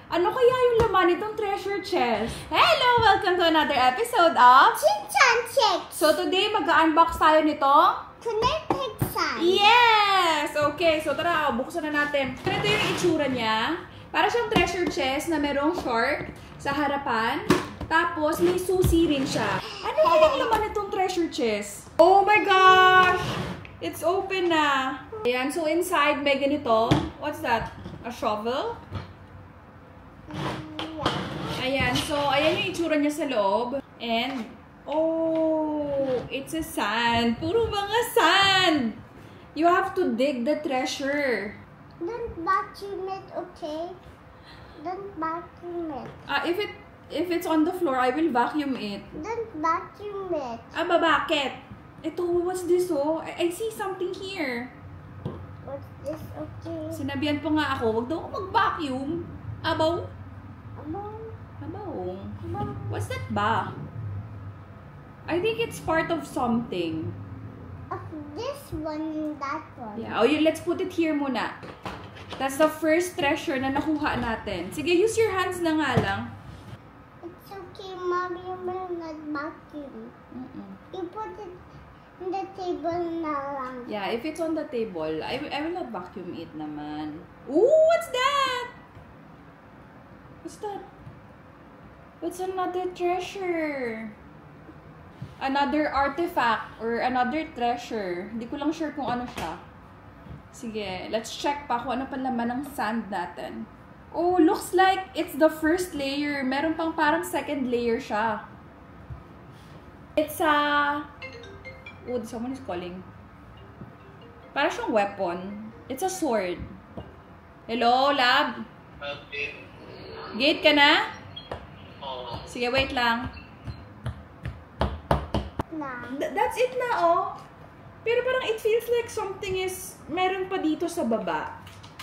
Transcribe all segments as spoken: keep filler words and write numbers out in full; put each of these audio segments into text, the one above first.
Ano kaya yung laman nitong treasure chest? Hello! Welcome to another episode of Chinchan Chicks! So today, mag-unbox tayo nitong Kinetic Sand! Yes! Okay, so tara, buksan na natin. Ito yung itsura niya. Para siyang treasure chest na merong shark sa harapan. Tapos, may susi rin siya. Ano kayang laman nitong treasure chest? Oh my gosh! It's open na. Ayan, so inside may ganito. What's that? A shovel? Ayan, so ayan yung itsura niya sa loob. And, oh, it's a sand. Puro mga sand. You have to dig the treasure. Don't vacuum it, okay? Don't vacuum it. Ah, if it if it's on the floor, I will vacuum it. Don't vacuum it. Aba, bakit? Ito, what's this, oh? I, I see something here. What's this, okay? Sinabihan pa nga ako, wag daw ako mag-vacuum. Abaw? About, Abaw. about. What's that ba? I think it's part of something. Of this one, that one. Yeah. Oh, yun, let's put it here muna. That's the first treasure na nakuha natin. Sige, use your hands na nga lang. It's okay, Mommy, you will not vacuum. Mm-mm. You put it on the table na lang. Yeah, if it's on the table, I, I will not vacuum it naman. Ooh, what's that? What's that? What's another treasure? Another artifact or another treasure. Hindi ko lang sure kung ano siya. Sige, let's check pa kung ano pa laman ng sand natin. Oh, looks like it's the first layer. Meron pang parang second layer siya. It's a... Oh, someone is calling. Parang siyang weapon. It's a sword. Hello, lab? Okay. Gate ka na? Oo. Sige, wait lang. Na. Th- that's it na, oh. Pero parang it feels like something is... Meron pa dito sa baba.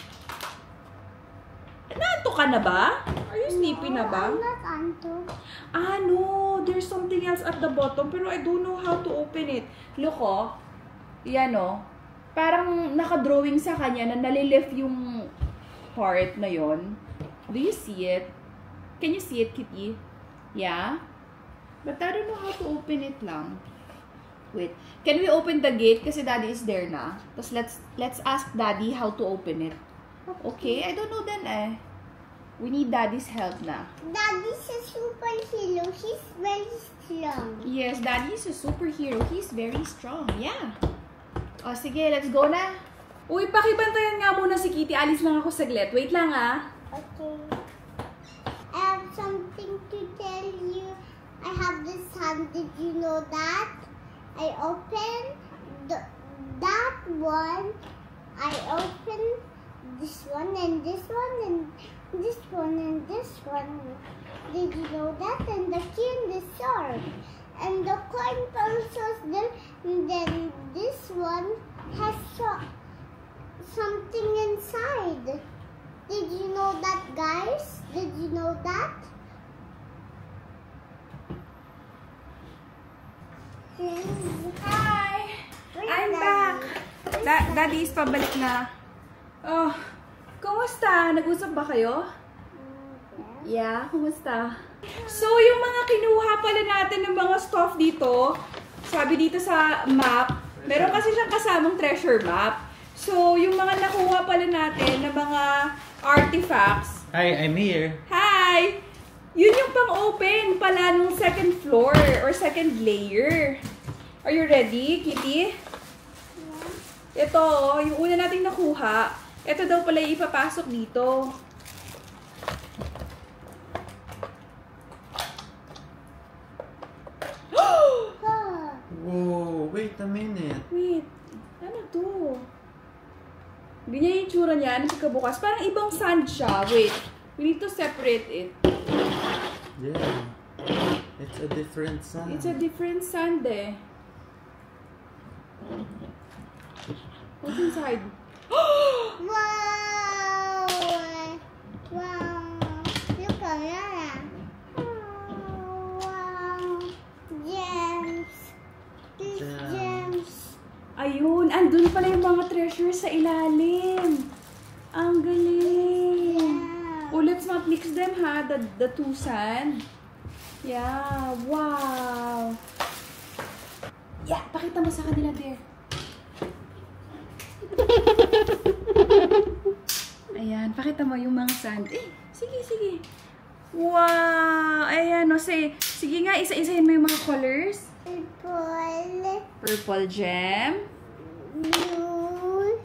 Naanto ka na ba? Are you sleepy na ba? I'm not Anto. Ah, no. There's something else at the bottom, pero I don't know how to open it. Look, oh. Yan, oh. Parang nakadrawing sa kanya na nalilift yung part na yon. Do you see it? Can you see it, Kitty? Yeah? But I don't know how to open it lang. Wait. Can we open the gate? Kasi Daddy is there na. Tapos let's, let's ask Daddy how to open it. Okay? I don't know then eh. We need Daddy's help na. Daddy's a superhero. He's very strong. Yes, Daddy is a superhero. He's very strong. Yeah. O, sige. Let's go na. Uy, pakibantayan nga muna si Kitty. Alis lang ako saglit. Wait lang ah. Okay. I have something to tell you. I have this hand. Did you know that? I opened the, that one. I opened this one and this one and this one and this one. Did you know that? And the key and the sword. And the coin pencils there. And then this one has so, something inside. Did you know that, guys? Did you know that? Hi! Where's I'm Daddy? back. Where's Da Daddy is pabalik na. Oh, kumusta? Nag-usap ba kayo? Yeah, kumusta? So, yung mga kinuha pala natin ng mga stuff dito, sabi dito sa map, meron kasi siyang kasamang treasure map. So, yung mga nakuha pala natin ng mga artifacts. Hi, I'm here. Hi! Yun yung pang-open pala nung second floor or second layer. Are you ready, Kitty? Ito, oh, yung una nating nakuha. Ito daw pala yung ipapasok dito. Whoa, wait a minute. Wait, ano to? Ganyan yung tsura niya, ano siya kabukas. Parang ibang sand siya. Wait, we need to separate it. Yeah. It's a different sand. It's a different sand eh. What's inside? Wow! Wow! Look at that! Wow! Gems! These Gems. gems! Ayun, andun pala yung mga treasures sa ilalim. Ang galing. Yeah. Oh, let's let's not mix them, ha? The, the two sand. Yeah, wow. Yeah, pakita mo sa kanila, dear. Ayan, pakita mo yung mga sand. Eh, sige, sige. Wow! Ayan, no, say, sige nga, isa-isahin mo yung mga colors. Purple. Purple gem. Blue.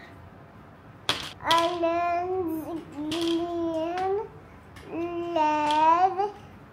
Orange. Green. Red.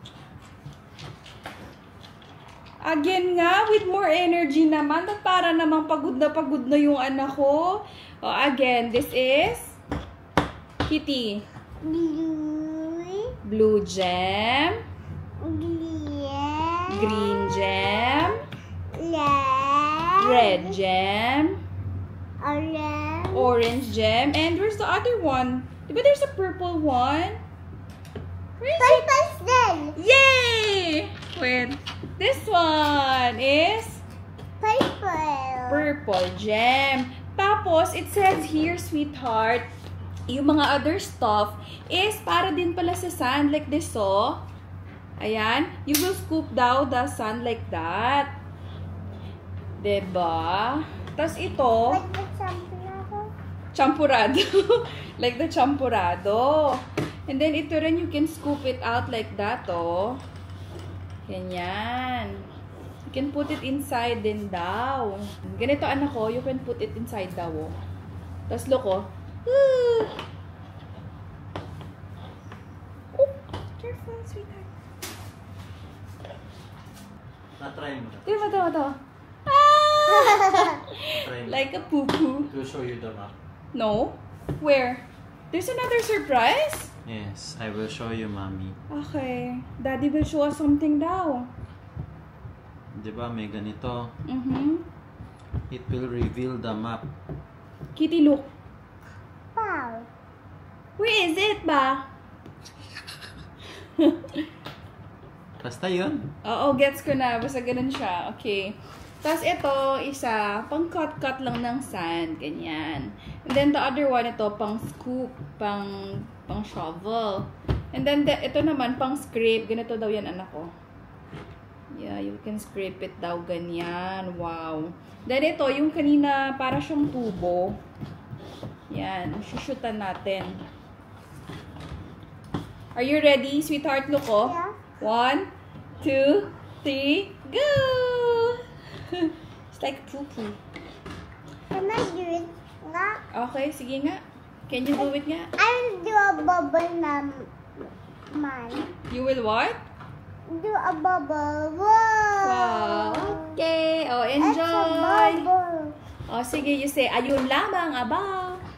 Again nga, with more energy naman. At para namang pagod na pagod na yung anak ko. Oh, again, this is Kitty. Blue. Blue gem. Green. Green gem. Red. Red gem. Orange. Orange gem. And where's the other one? Diba there's a purple one? Where is it? Purple still. Yay! Wait. This one is Purple. purple gem. Tapos, it says here, sweetheart, yung mga other stuff is para din pala sa sand. Like this, oh. Ayan. You will scoop down the sand like that. Diba? Tapos ito, Like the champurrado. champurado. Like the champurado. And then ito rin, you can scoop it out like that, oh. Ganyan. You can put it inside din daw. Ganito, anak ko, you can put it inside daw, oh. Tapos look, oh. Ooh. Oh, careful, sweetheart. Na-try mo. Diba, diba, diba? Ah! Try mo. Like a poo-poo. To show you the map. No? Where? There's another surprise? Yes, I will show you, mommy. Okay. Daddy will show us something daw. Diba, may ganito. Mm-hmm. It will reveal the map. Kitty, look. Wow. Where is it ba? Basta yun. Oo, gets ko na. Basta ganun siya. Okay. Tapos ito, isa, pang cut-cut lang ng sand. Ganyan. And then the other one, ito, pang scoop, pang, pang shovel. And then the, ito naman, pang scrape. Ganito daw yan, anak ko. Yeah, you can scrape it daw ganyan. Wow. Then ito, yung kanina, para siyang tubo. Yan, shushutan natin. Are you ready, sweetheart? Look, oh. Yeah. One, two, three, go! It's like poo-poo. Can I do it? Nga? Okay, sige nga. Can you do it nga? I will do a bubble na man. You will what? Do a bubble. Wow. Wow. Okay. Oh, It's a enjoy. bubble. Oh, sige, you say, ayun lamang, aba.